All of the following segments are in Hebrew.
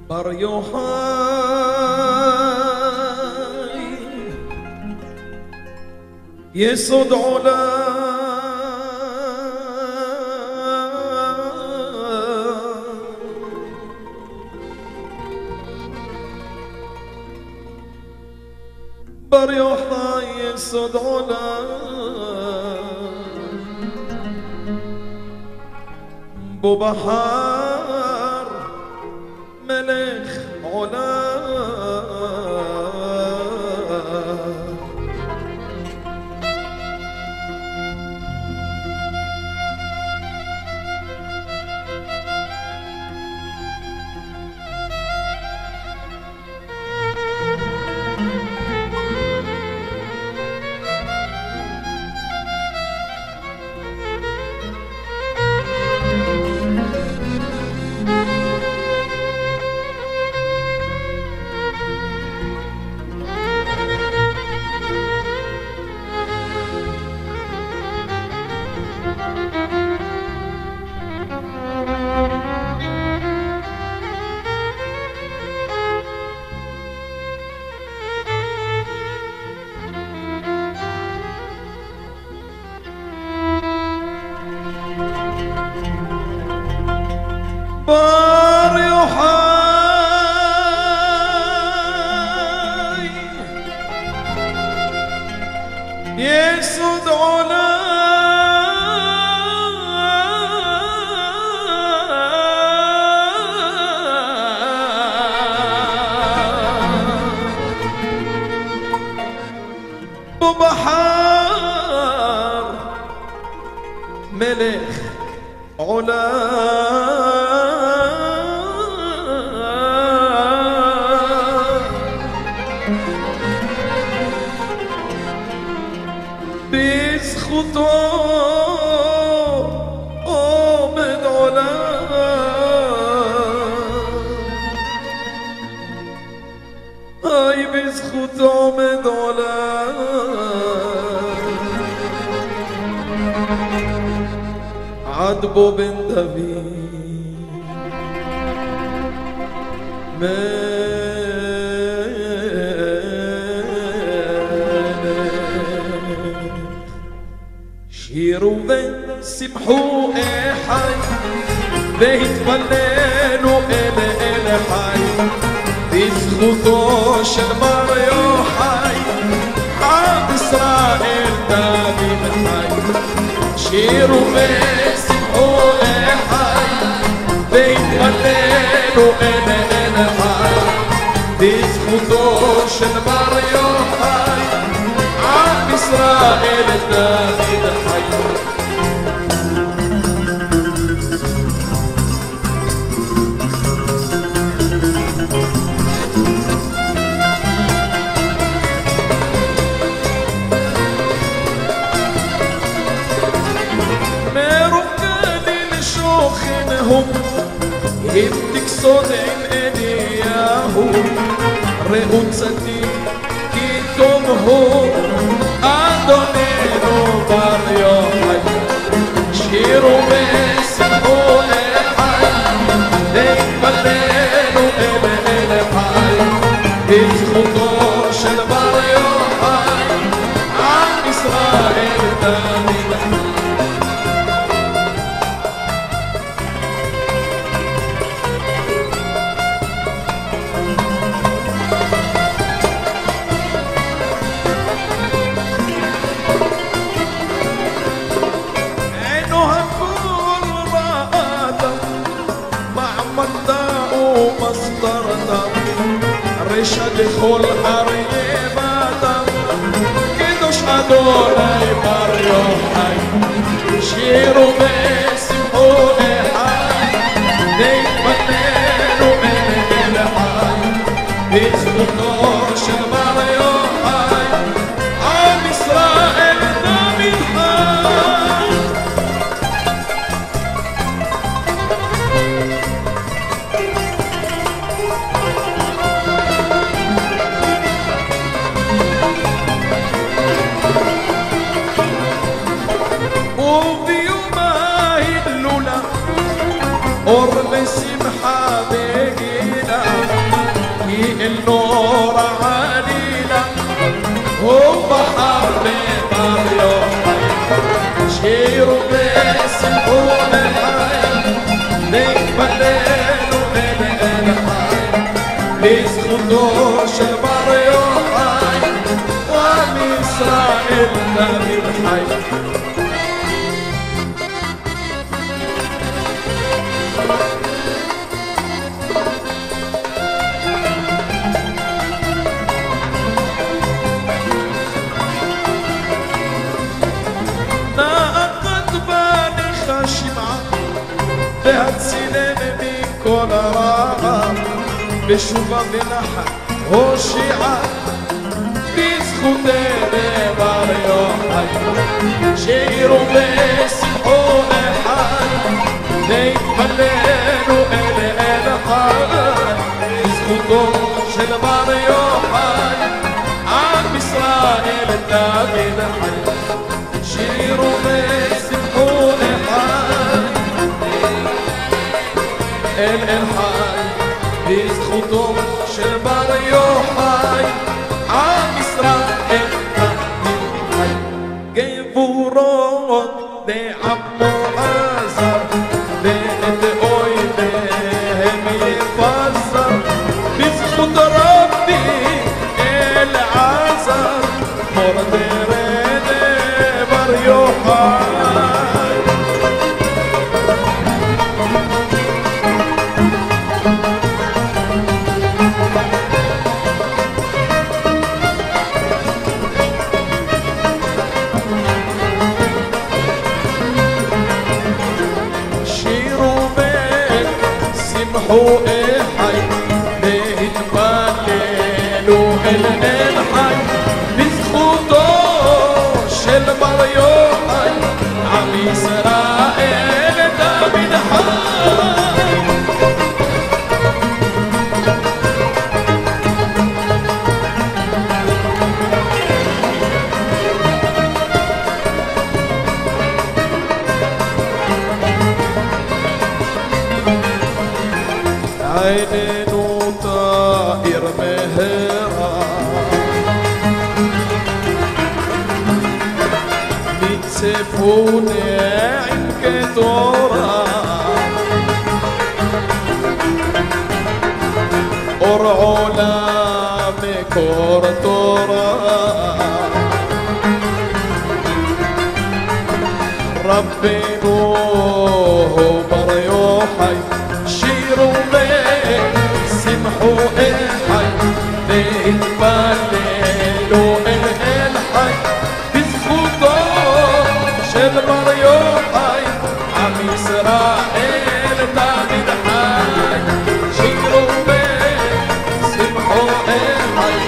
בר יוחאי יסוד עולם בר יוחאי יסוד עולם בו בחר מלך עולם בר יוחאי יסוד עולם בו בחר מלך עולם בזכותו עומד עולם היי בזכותו עומד עולם עד בו בן דוד שירו ושמחו אחי והתפללו אל חי בזכותו של בר יוחאי עם ישראל דוד חי שירו ושמחו אחי והתפללו אל חי בזכותו של בר יוחאי עם ישראל דוד חי אם תקסוד עם עניהו ראו צדיק כי טוב הוא אדוננו בר יוחאי שירו ושמחו לחי והתפללו אל חי בזכותו של בר יוחאי עם ישראל דוד חי רשע לכל אריה ואדם קדוש אדוני בר יוחאי שירו ושמחו לחי והתפללו אל חי בזכותו של בר יוחאי עם ישראל דוד חי אור ושמחה וגילה שמחו לחיים, להתפללו אל החיים, לזכותו של בר יוחאי, ועם ישראל תמיד חי. והצילם מכל הרע, בשובה ונחת הושיעה, בזכותנו בר יוחאי, שירו ושמחו לחי, להתפללו אל החי, בזכותו של בר יוחאי, עם ישראל תמיד חי. שירו ושמחו לחי אל חי, בזכותו של בר יוחאי, עם ישראל תמיד חי. גבורות לעמו עזר, ואת אויביהם יפזר, בזכות רבי אלעזר, מורדרד בר יוחאי. שמחו אחי, להתפללו אל חי, בזכותו של בר יוחאי, עם ישראל תמיד חי. עינינו תאיר מהרה, נצפו נעים כתורה, אור עולם מקור תורה, רבנו בר יוחאי, שירו ושמחו אחי, להתפללו אל חי, בזכותו של בר יוחאי, עם ישראל תמיד חי. שירו ושמחו אחי,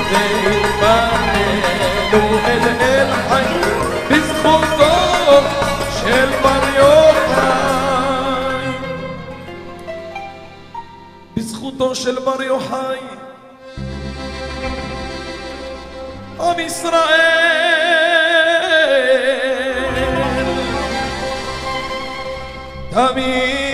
להתפללו אל חי, בזכותו של בר יוחאי, בזכותו של בר יוחאי, עם ישראל תמיד